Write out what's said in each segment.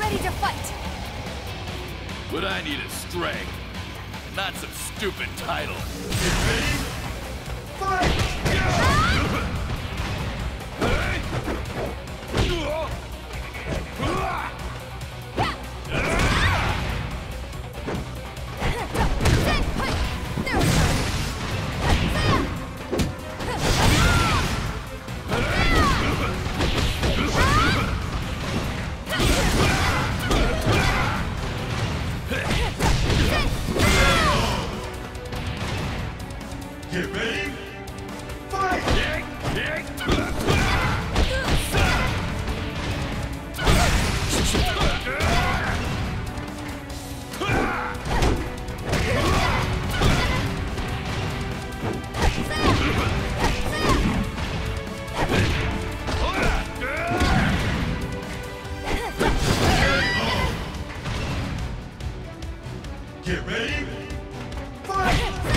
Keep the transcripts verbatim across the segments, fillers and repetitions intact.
ready to fight! What I need is strength, not some stupid title. Get ready, fight! Get ready, fight! Get ready, fight!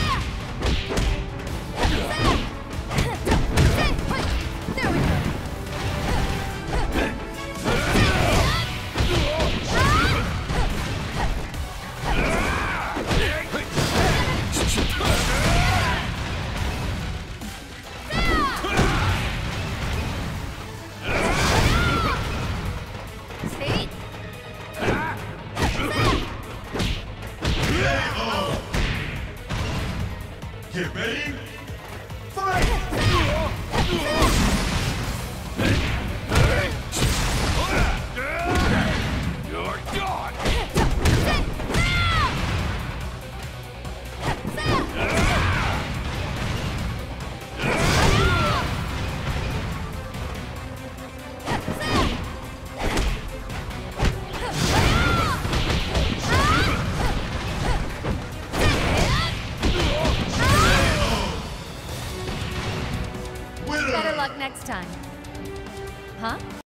There we go! See? Get ready, fight! You're gone! Winner! Better luck next time. Huh?